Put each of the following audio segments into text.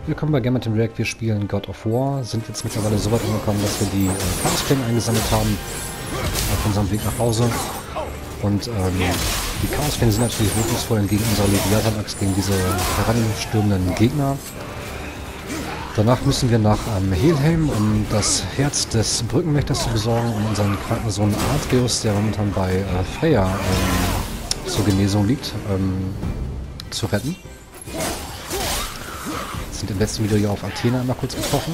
Willkommen bei Gamer Team React. Wir spielen God of War. Sind jetzt mittlerweile so weit angekommen, dass wir die Chaosklingen eingesammelt haben auf unserem Weg nach Hause. Und die Chaosklingen sind natürlich wirkungsvoll gegen unsere Leviathan-Axt, gegen diese heranstürmenden Gegner. Danach müssen wir nach Helheim, um das Herz des Brückenwächters zu besorgen, um unseren kranken Sohn Atreus, der momentan bei Freya zur Genesung liegt, zu retten. Sind im letzten Video hier auf Athena einmal kurz getroffen.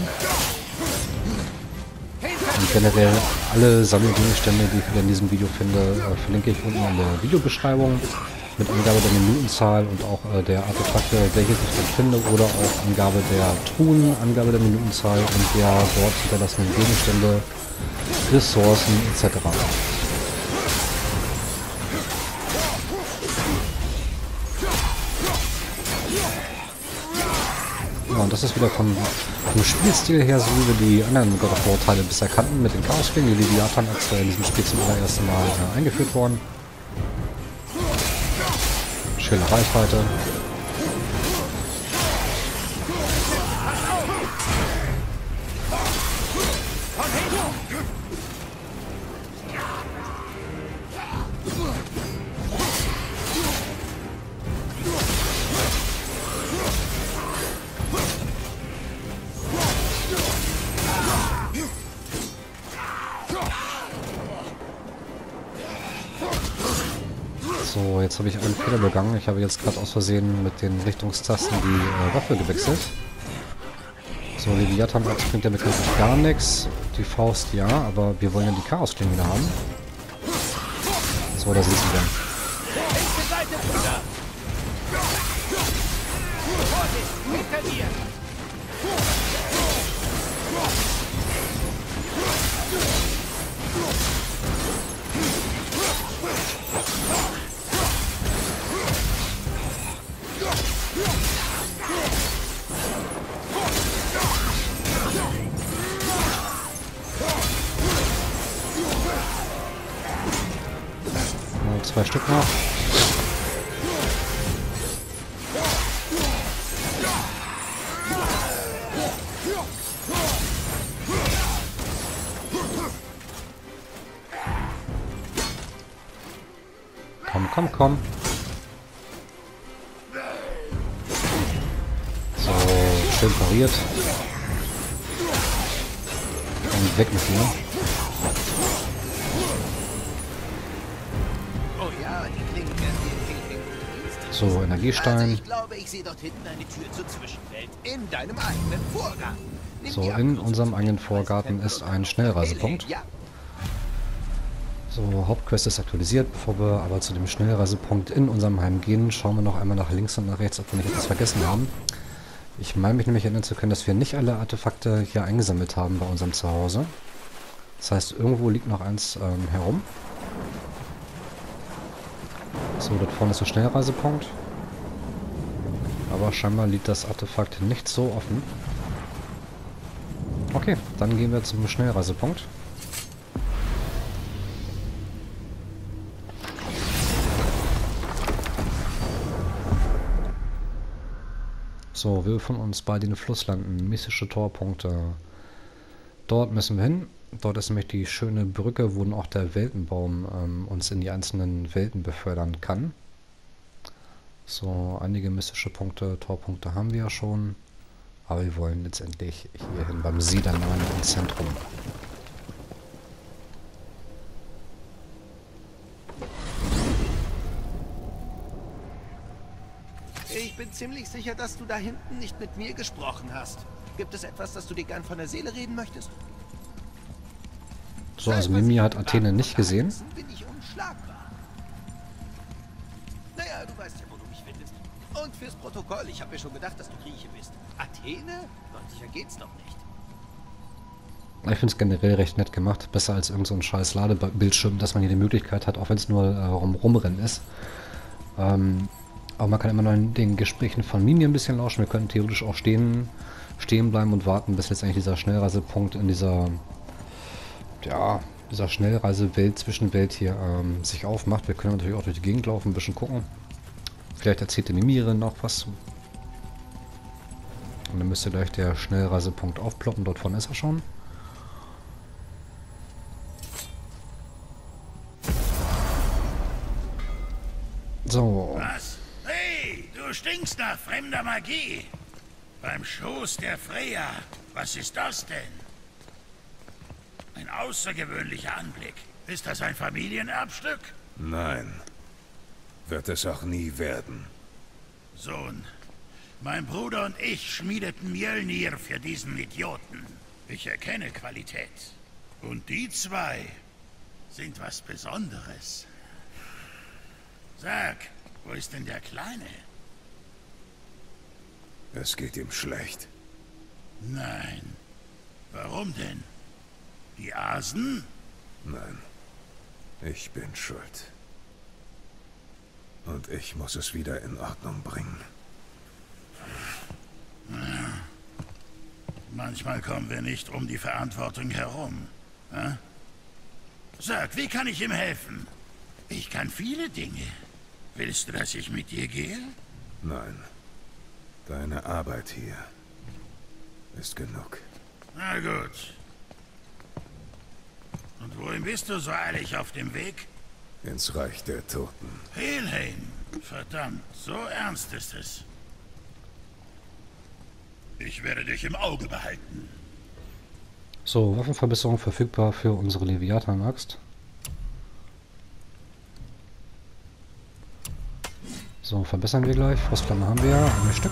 Und generell alle Sammelgegenstände, die ich wieder in diesem Video finde, verlinke ich unten in der Videobeschreibung mit Angabe der Minutenzahl und auch der Artefakte, welches ich dann finde, oder auch Angabe der Truhen, Angabe der Minutenzahl und der dort hinterlassenen Gegenstände, Ressourcen etc. Ja, und das ist wieder vom Spielstil her, so wie wir die anderen God of War Teile bisher kannten, mit den Chaosklingen, die Leviathan-Axt in diesem Spiel zum allerersten Mal eingeführt worden. Schöne Reichweite. So, jetzt habe ich einen Fehler begangen. Ich habe jetzt gerade aus Versehen mit den Richtungstasten die Waffe gewechselt. So, Leviathan-Axt bringt ja bekanntlich gar nichts. Die Faust ja, aber wir wollen ja die Chaosklingen wieder haben. So, da sind sie dann. Zwei Stück noch. Komm, komm, komm. So, schön pariert. Und weg mit dir. So, Energiestein. Also ich glaube, ich sehe dort hinten eine Tür zur Zwischenwelt in deinem eigenen Vorgarten. So, in unserem eigenen Vorgarten ist ein Schnellreisepunkt. So, Hauptquest ist aktualisiert. Bevor wir aber zu dem Schnellreisepunkt in unserem Heim gehen, schauen wir noch einmal nach links und nach rechts, ob wir nicht etwas vergessen haben. Ich meine mich nämlich erinnern zu können, dass wir nicht alle Artefakte hier eingesammelt haben bei unserem Zuhause. Das heißt, irgendwo liegt noch eins herum. So, dort vorne ist der Schnellreisepunkt. Aber scheinbar liegt das Artefakt nicht so offen. Okay, dann gehen wir zum Schnellreisepunkt. So, wir befinden uns bei den Flusslanden, mystische Torpunkte. Dort müssen wir hin. Dort ist nämlich die schöne Brücke, wo auch der Weltenbaum uns in die einzelnen Welten befördern kann. So, einige mystische Punkte, Torpunkte haben wir ja schon. Aber wir wollen letztendlich hierhin beim Siedern im Zentrum. Ich bin ziemlich sicher, dass du da hinten nicht mit mir gesprochen hast. Gibt es etwas, das du dir gern von der Seele reden möchtest? So, also Mimi hat Athene nicht gesehen. Bin ich unschlagbar. Naja, du weißt ja, wo du mich findest. Und fürs Protokoll, ich habe mir schon gedacht, dass du Grieche bist. Athene? Deutlicher geht's doch nicht. Ich finde es generell recht nett gemacht. Besser als irgend so ein scheiß Ladebildschirm, dass man hier die Möglichkeit hat, auch wenn es nur rumrennen ist. Aber man kann immer noch in den Gesprächen von Mimi ein bisschen lauschen. Wir können theoretisch auch stehen bleiben und warten, bis letztendlich dieser Schnellreisepunkt in dieser Schnellreisewelt, Zwischenwelt hier sich aufmacht. Wir können natürlich auch durch die Gegend laufen, ein bisschen gucken. Vielleicht erzählt die Mimire noch was. Und dann müsste gleich der Schnellreisepunkt aufploppen. Dort vorne ist er schon. So. Was? Hey, du stinkst nach fremder Magie. Beim Schoß der Freya. Was ist das denn? Ein außergewöhnlicher Anblick. Ist das ein Familienerbstück? Nein. Wird es auch nie werden. Sohn, mein Bruder und ich schmiedeten Mjölnir für diesen Idioten. Ich erkenne Qualität. Und die zwei sind was Besonderes. Sag, wo ist denn der Kleine? Es geht ihm schlecht. Nein. Warum denn? Die Asen? Nein. Ich bin schuld. Und ich muss es wieder in Ordnung bringen. Manchmal kommen wir nicht um die Verantwortung herum. Hä? Sag, wie kann ich ihm helfen? Ich kann viele Dinge. Willst du, dass ich mit dir gehe? Nein. Deine Arbeit hier ist genug. Na gut. Und wohin bist du so eilig auf dem Weg? Ins Reich der Toten. Helheim. Verdammt, so ernst ist es. Ich werde dich im Auge behalten. So, Waffenverbesserung verfügbar für unsere Leviathan-Axt. So, verbessern wir gleich. Frostflamme haben wir.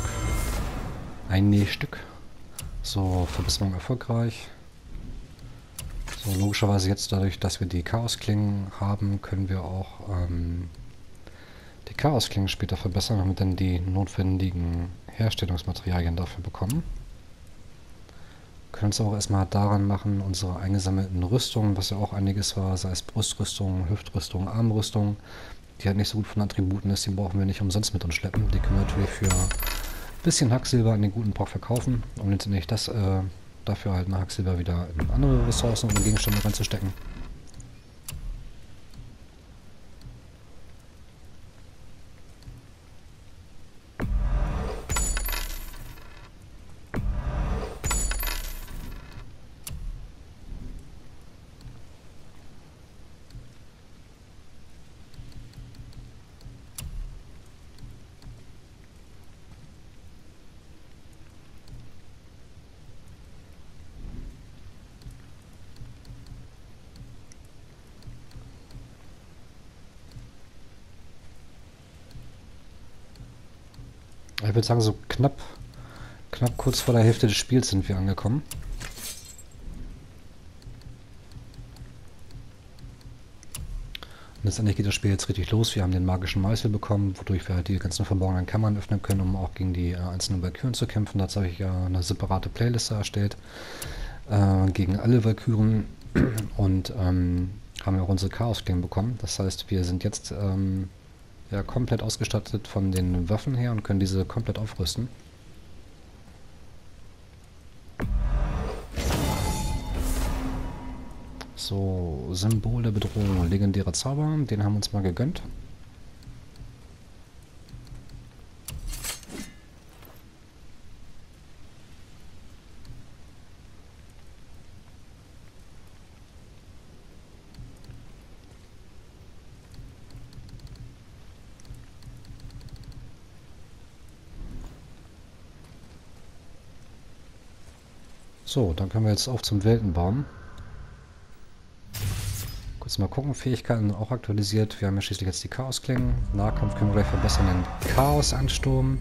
Ein Stück. So, Verbesserung erfolgreich. So, logischerweise jetzt dadurch, dass wir die Chaosklingen haben, können wir auch die Chaosklingen später verbessern, damit dann die notwendigen Herstellungsmaterialien dafür bekommen. Wir können es auch erstmal daran machen, unsere eingesammelten Rüstungen, was ja auch einiges war, sei es Brustrüstung, Hüftrüstung, Armrüstung, die halt nicht so gut von Attributen ist, die brauchen wir nicht umsonst mit uns schleppen. Die können wir natürlich für ein bisschen Hacksilber an den guten Brock verkaufen, um letztendlich das dafür halt mal Hacksilber wieder in andere Ressourcen und Gegenstände reinzustecken. Ich würde sagen, so knapp kurz vor der Hälfte des Spiels sind wir angekommen. Und letztendlich geht das Spiel jetzt richtig los. Wir haben den magischen Meißel bekommen, wodurch wir halt die ganzen verborgenen Kammern öffnen können, um auch gegen die einzelnen Valkyren zu kämpfen. Dazu habe ich ja eine separate Playliste erstellt. Gegen alle Valkyren. Und haben wir auch unsere Chaosklingen bekommen. Das heißt, wir sind jetzt ja, komplett ausgestattet von den Waffen her und können diese komplett aufrüsten. So, Symbol der Bedrohung, legendärer Zauber, den haben wir uns mal gegönnt. So, dann können wir jetzt auf zum Weltenbaum. Kurz mal gucken, Fähigkeiten auch aktualisiert. Wir haben ja schließlich jetzt die Chaosklingen. Nahkampf können wir gleich verbessern, den Chaosansturm.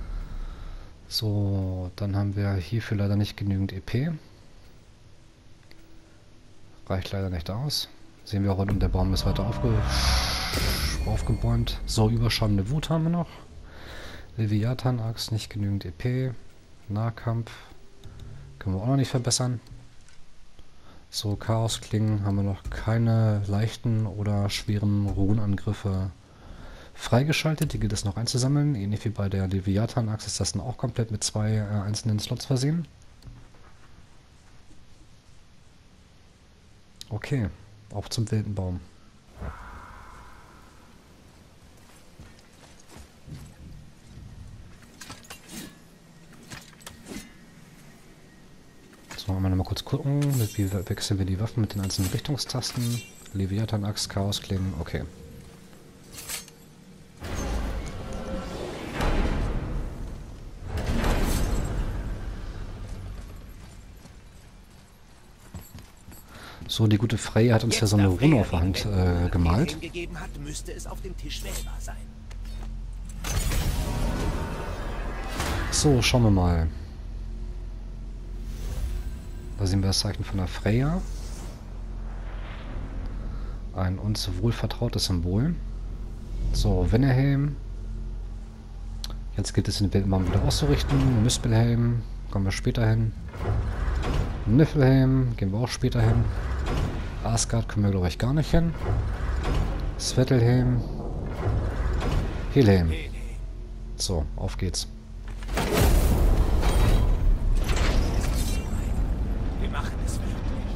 So, dann haben wir hierfür leider nicht genügend EP. Reicht leider nicht aus. Sehen wir auch unten, der Baum ist weiter aufgebäumt. So, überschauende Wut haben wir noch. Leviathan-Axt, nicht genügend EP. Nahkampf können wir auch noch nicht verbessern. So, Chaosklingen haben wir noch keine leichten oder schweren Runenangriffe freigeschaltet. Die gilt es noch einzusammeln. Ähnlich wie bei der Leviathan-Axt ist das dann auch komplett mit zwei einzelnen Slots versehen. Okay, auf zum Weltenbaum. So, einmal nochmal kurz gucken. Wie wechseln wir die Waffen mit den einzelnen Richtungstasten? Leviathan, Axt, Chaosklingen, okay. So, die gute Freya hat uns ja so eine Rune auf der Hand gemalt. Gegeben hat, müsste es auf dem Tisch wählbar sein. So, schauen wir mal. Da sehen wir das Zeichen von der Freya. Ein uns wohlvertrautes Symbol. So, Wennehelm. Jetzt gilt es den Weltmann wieder auszurichten. Mispelhelm, kommen wir später hin. Niflhelm, gehen wir auch später hin. Asgard können wir, glaube ich, gar nicht hin. Svettelhelm. Helhelm. So, auf geht's. Wir machen es wirklich.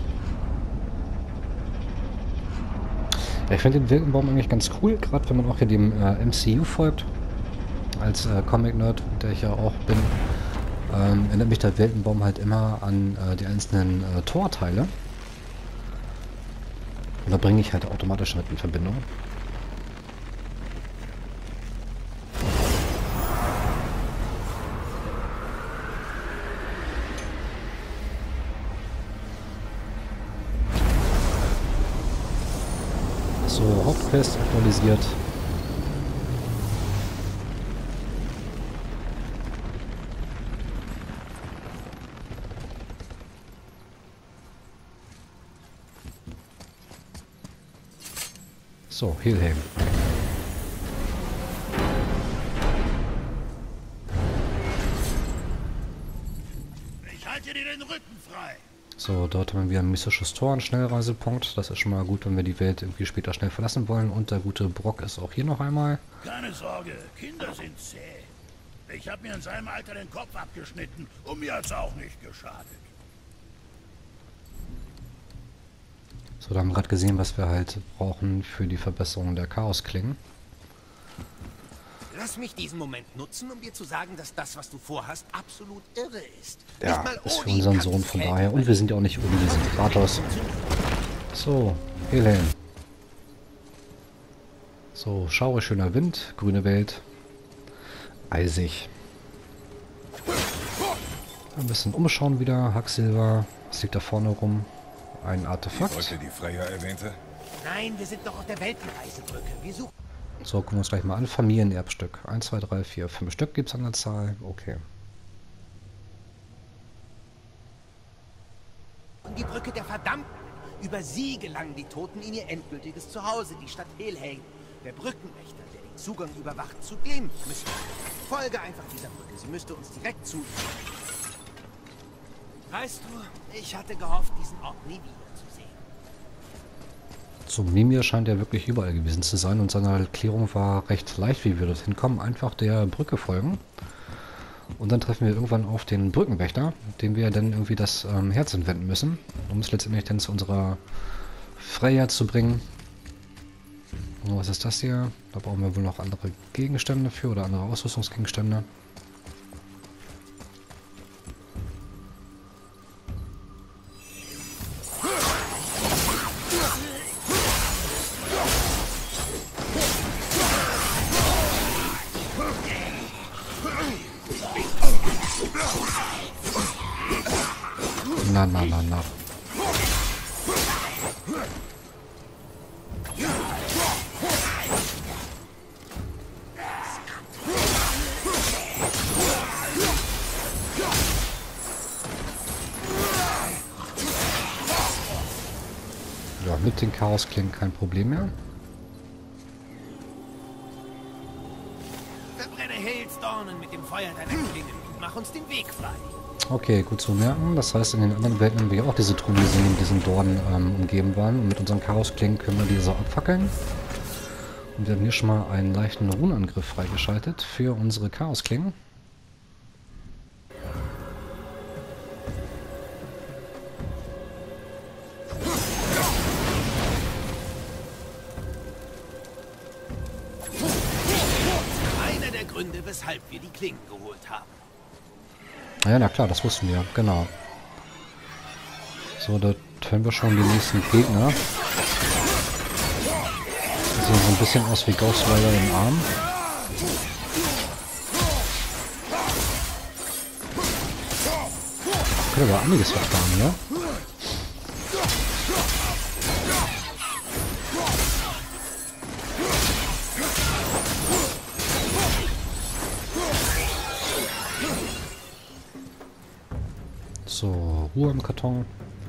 Ja, ich finde den Weltenbaum eigentlich ganz cool, gerade wenn man auch hier dem MCU folgt. Als Comic-Nerd, der ich ja auch bin, erinnert mich der Weltenbaum halt immer an die einzelnen Torteile. Und da bringe ich halt automatisch mit in Verbindung. So, Hauptquest aktualisiert. So, Helhelm. Ich halte dir den Rücken frei. So, dort haben wir ein mystisches Tor, einen Schnellreisepunkt. Das ist schon mal gut, wenn wir die Welt irgendwie später schnell verlassen wollen. Und der gute Brock ist auch hier noch einmal. Keine Sorge, Kinder sind zäh. Ich habe mir in seinem Alter den Kopf abgeschnitten und mir hat's auch nicht geschadet. So, da haben wir gerade gesehen, was wir halt brauchen für die Verbesserung der Chaosklingen. Lass mich diesen Moment nutzen, um dir zu sagen, dass das, was du vorhast, absolut irre ist. Ja, ist für unseren Sohn von daher. Und wir sind ja auch nicht ohne diesen Kratos. So, Helhelm. So, schaurig schöner Wind, grüne Welt. Eisig. Ein bisschen umschauen wieder. Hacksilber. Was liegt da vorne rum? Ein Artefakt. Wollte die Freya erwähnte? Nein, wir sind noch auf der Weltenreisebrücke. Wir suchen... So, gucken wir uns gleich mal an. Familienerbstück. 1, 2, 3, 4, 5 Stück gibt es an der Zahl. Okay. Und die Brücke der Verdammten. Über sie gelangen die Toten in ihr endgültiges Zuhause, die Stadt Helheim. Der Brückenwächter, der den Zugang überwacht, zu dem müssen wir. Folge einfach dieser Brücke. Sie müsste uns direkt zu. Weißt du, ich hatte gehofft, diesen Ort nie wiederzusehen. So, Mimir scheint ja wirklich überall gewesen zu sein und seine Erklärung war recht leicht, wie wir dorthin kommen. Einfach der Brücke folgen. Und dann treffen wir irgendwann auf den Brückenwächter, dem wir dann irgendwie das Herz entwenden müssen, um es letztendlich dann zu unserer Freya zu bringen. Und was ist das hier? Da brauchen wir wohl noch andere Gegenstände für oder andere Ausrüstungsgegenstände. Na. Ja, mit den Chaosklingen kein Problem mehr. Verbrenne Hailstornen mit dem Feuer deiner Klingen und mach uns den Weg frei. Okay, gut zu merken. Das heißt, in den anderen Welten haben wir auch diese Truhe, die mit diesen Dornen umgeben waren. Und mit unseren Chaosklingen können wir diese abfackeln. Und wir haben hier schon mal einen leichten Runenangriff freigeschaltet für unsere Chaosklingen. Einer der Gründe, weshalb wir die Klingen geholt haben. Ja, na klar, das wussten wir, genau. So, da hören wir schon die nächsten Gegner. Die sehen so ein bisschen aus wie Ghost Rider im Arm. Ich kann aber einiges verfahren, ja? So, Ruhe im Karton.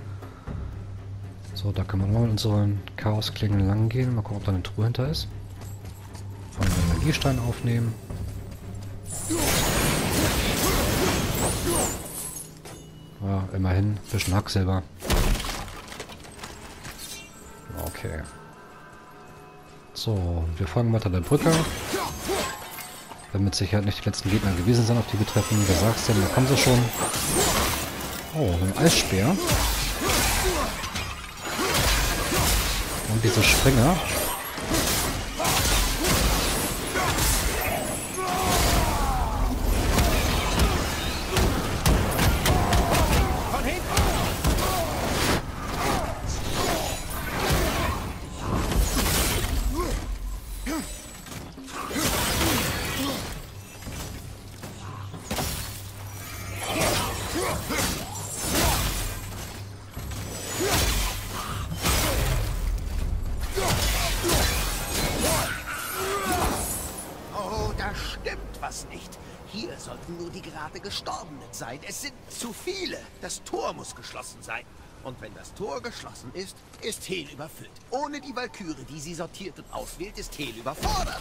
So, da können wir mal mit unseren Chaosklingen lang gehen. Mal gucken, ob da eine Truhe hinter ist. Von den Magiestein aufnehmen. Ja, immerhin. Ein bisschen Hacksilber. Okay. So, wir folgen weiter der Brücke. Werden mit Sicherheit nicht die letzten Gegner gewesen sein, auf die wir treffen. Wer sagt's denn? Da kommen sie schon. Oh, ein Eisspeer. Und diese Springer. Hier sollten nur die gerade Gestorbenen sein. Es sind zu viele. Das Tor muss geschlossen sein. Und wenn das Tor geschlossen ist, ist Hel überfüllt. Ohne die Walküre, die sie sortiert und auswählt, ist Hel überfordert.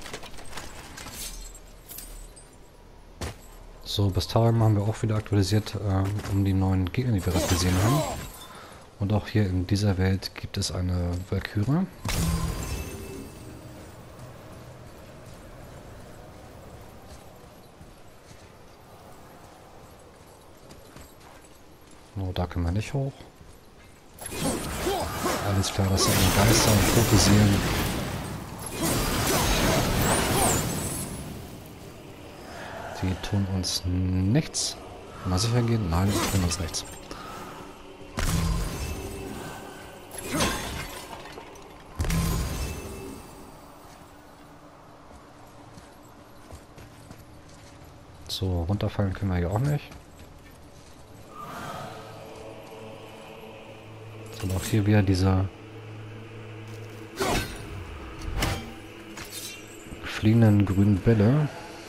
So, Bastarium haben wir auch wieder aktualisiert, um die neuen Gegner, die wir gerade gesehen haben. Und auch hier in dieser Welt gibt es eine Walküre. Oh, da können wir nicht hoch. Alles klar, das sind Geister und tote Seelen. Die tun uns nichts. Mal sicher gehen? Nein, die tun uns nichts. So, runterfallen können wir hier auch nicht. Und auch hier wieder diese fliegenden grünen Bälle.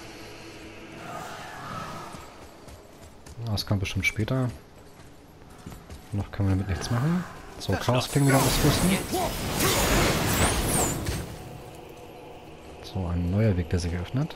Das kam bestimmt später. Noch können wir damit nichts machen. So, Chaosklingen wieder ausrüsten. So, ein neuer Weg, der sich öffnet.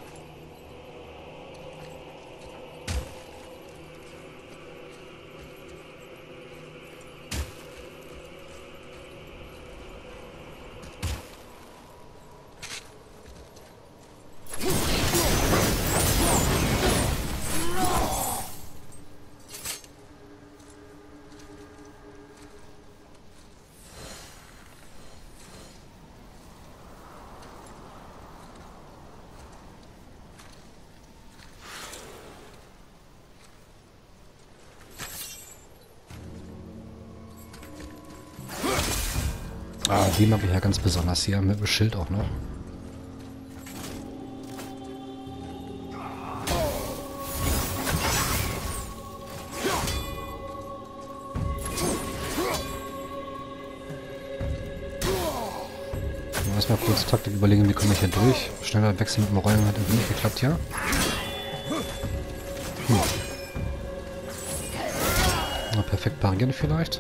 Ah, die mag ich ja ganz besonders hier, mit dem Schild auch noch. Erstmal kurz Taktik überlegen, wie komme ich hier durch. Schneller wechseln mit dem Rollen hat irgendwie nicht geklappt hier. Na, perfekt parieren vielleicht.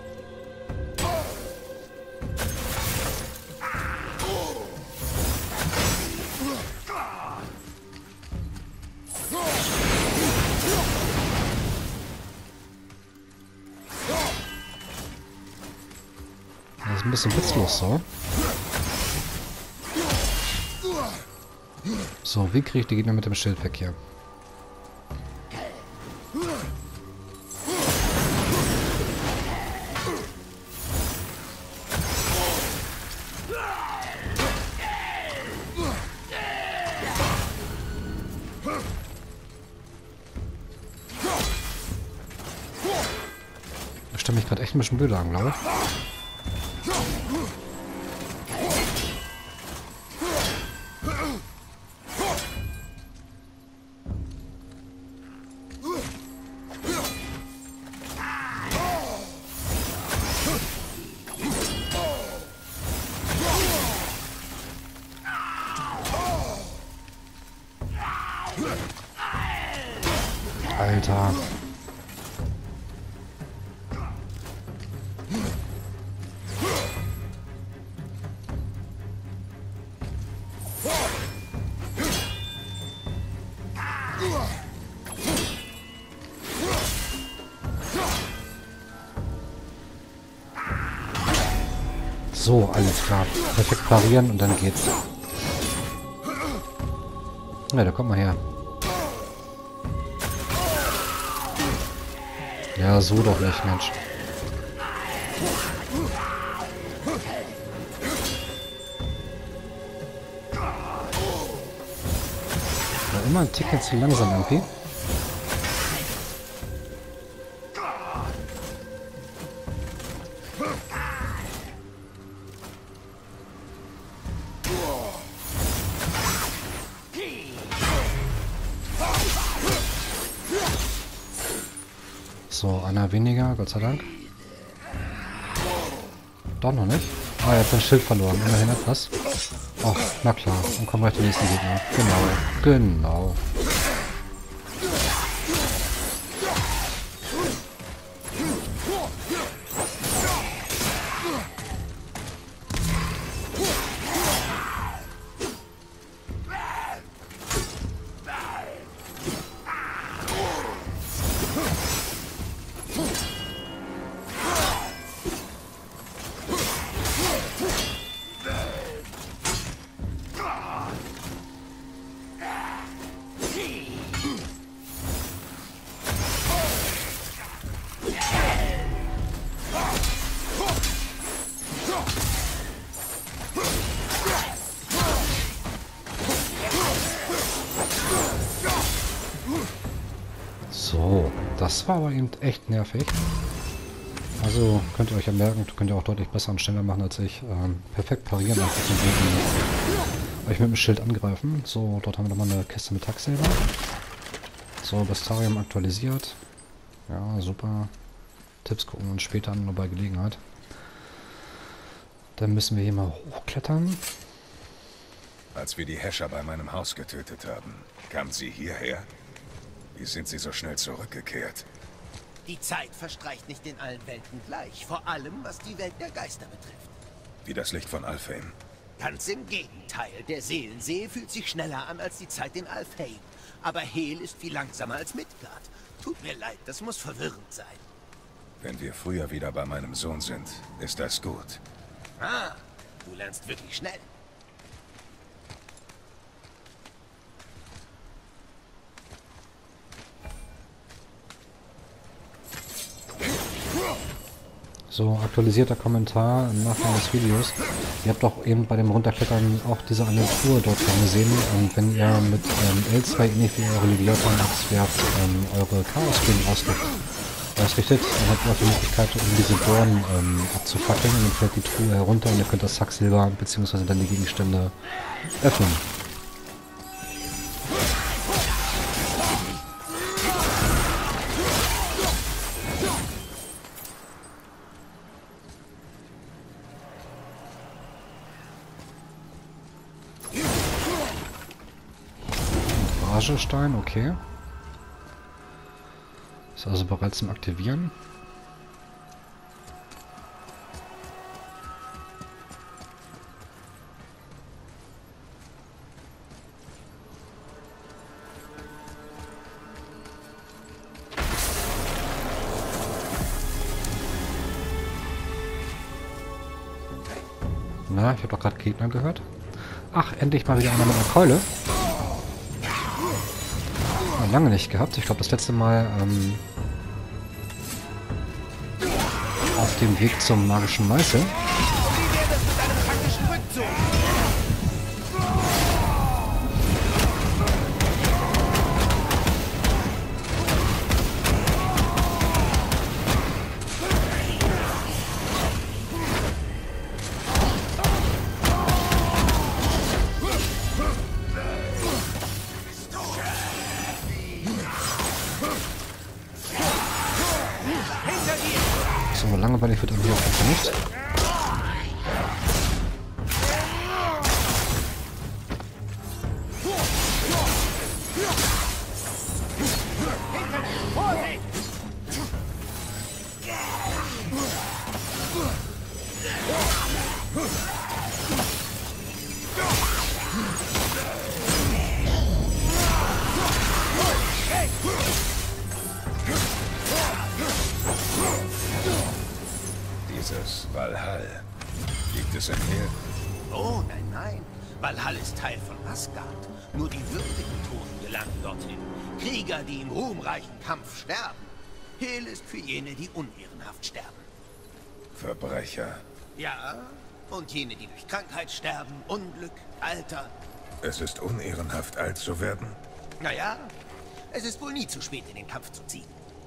Das ist ein bisschen witzlos so. So, wie kriege ich die Gegner mit dem Schild weg hier? stelle mich gerade echt ein bisschen blöd an, glaube ich. Alter. So, alles klar. Perfekt parieren und dann geht's. Ja, da kommt mal her. Ja, so doch nicht, Mensch. War immer ein Ticken zu langsam irgendwie. So, einer weniger, Gott sei Dank. Doch noch nicht. Ah, er hat sein Schild verloren. Immerhin etwas. Ach, na klar. Dann kommen gleich die nächsten Gegner. Genau. So, das war aber eben echt nervig. Also könnt ihr euch ja merken, könnt ihr auch deutlich besser und schneller machen als ich. Perfekt parieren, einfach zum Gegner. Euch mit dem Schild angreifen. So, dort haben wir nochmal eine Kiste mit Taxsilber. So, Bestiarium aktualisiert. Ja, super. Tipps gucken wir uns später an, nur bei Gelegenheit. Dann müssen wir hier mal hochklettern. Als wir die Häscher bei meinem Haus getötet haben, kamen sie hierher? Wie sind sie so schnell zurückgekehrt? Die Zeit verstreicht nicht in allen Welten gleich, vor allem was die Welt der Geister betrifft. Wie das Licht von Alfheim. Ganz im Gegenteil, der Seelensee fühlt sich schneller an als die Zeit in Alfheim. Aber Hel ist viel langsamer als Midgard. Tut mir leid, das muss verwirrend sein. Wenn wir früher wieder bei meinem Sohn sind, ist das gut. Ah, du lernst wirklich schnell. So, aktualisierter Kommentar im Nachgang des Videos. Ihr habt doch eben bei dem Runterklettern auch diese Agentur dort gesehen. Und wenn ihr mit L2 ähnlich wie eure Leviathan-Axtwerft eure Chaos-Queen ausrichtet, dann habt ihr auch die Möglichkeit, um diese Dornen abzufackeln. Und dann fällt die Truhe herunter und ihr könnt das Sacksilber bzw. dann die Gegenstände öffnen. Stein, okay. Ist also bereit zum Aktivieren. Na, ich habe doch gerade Gegner gehört. Ach, endlich mal wieder einer mit einer Keule. Lange nicht gehabt. Ich glaube, das letzte Mal auf dem Weg zum magischen Meißel. es irgendwo langweilig wird, dann hier auch einfach nicht. Dieses Valhall. Liegt es in Hel? Oh, nein, nein. Valhall ist Teil von Asgard. Nur die würdigen Toten gelangen dorthin. Krieger, die im ruhmreichen Kampf sterben. Hel ist für jene, die unehrenhaft sterben. Verbrecher. Ja, und jene, die durch Krankheit sterben, Unglück, Alter. Es ist unehrenhaft, alt zu werden? Naja, es ist wohl nie zu spät, in den Kampf zu ziehen.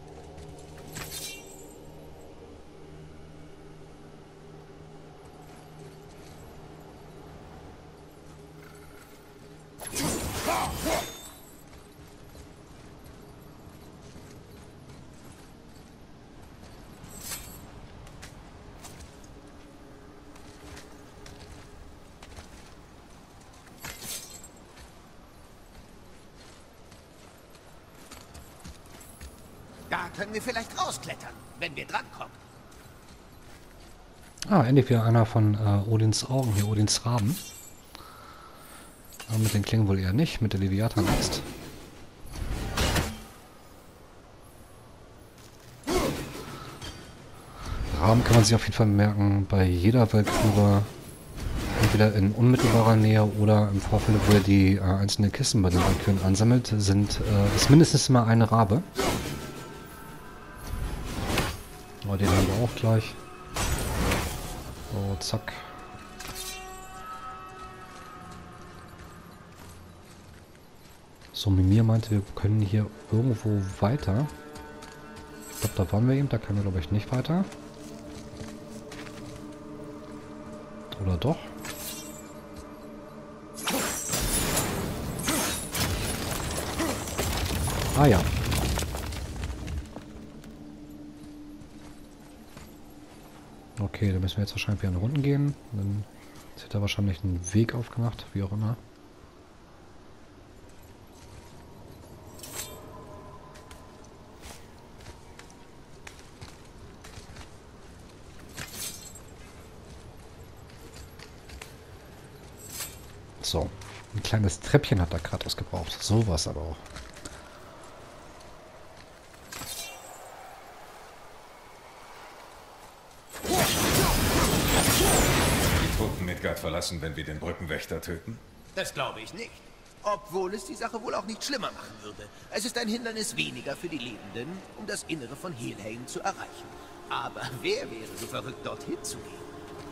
Da können wir vielleicht rausklettern, wenn wir drankommen. Ah, endlich wieder einer von Odins Augen hier, Odins Raben. Aber mit den Klingen wohl eher nicht, mit der Leviathan-Axt. Raben kann man sich auf jeden Fall merken bei jeder Walküre, entweder in unmittelbarer Nähe oder im Vorfeld, wo er die einzelnen Kisten bei den Walküren ansammelt, ist mindestens immer eine Rabe. Oh, den haben wir auch gleich. So, zack. So, Mimir meinte, wir können hier irgendwo weiter. Ich glaube, da waren wir eben, da können wir, glaube ich, nicht weiter. Oder doch? Ah ja. Okay, da müssen wir jetzt wahrscheinlich wieder in Runden gehen. Dann wird da wahrscheinlich ein Weg aufgemacht, wie auch immer. So, ein kleines Treppchen hat da Kratos gebraucht. Sowas aber auch. Midgard verlassen, wenn wir den Brückenwächter töten? Das glaube ich nicht. Obwohl es die Sache wohl auch nicht schlimmer machen würde. Es ist ein Hindernis weniger für die Lebenden, um das Innere von Helheim zu erreichen. Aber wer wäre so verrückt, dorthin zu gehen?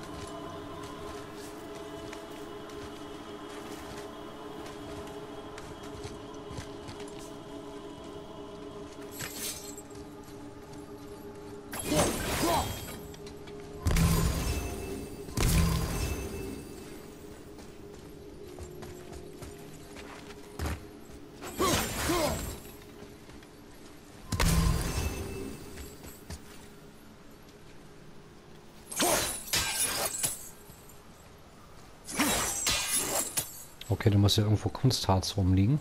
Okay, da muss ja irgendwo Kunstharz rumliegen.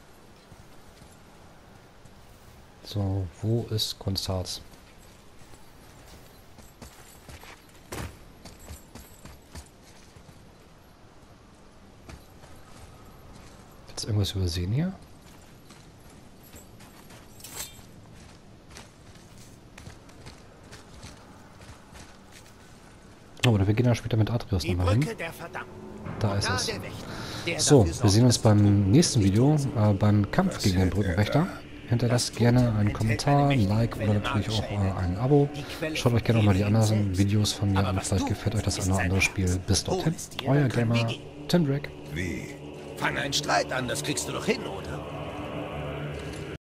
So, wo ist Kunstharz? Jetzt irgendwas übersehen hier? Oh, oder wir gehen ja später mit Atreus nochmal hin. Da ist es. So, wir sehen uns beim nächsten Video, beim Kampf gegen den Brückenwächter. Hinterlasst gerne einen Kommentar, ein Like oder natürlich auch ein Abo. Schaut euch gerne auch mal die anderen Videos von mir an, vielleicht gefällt euch das eine oder andere Spiel. Bis dorthin, euer Gamer, Tim Drake. Fang einen Streit an, das kriegst du doch hin, oder?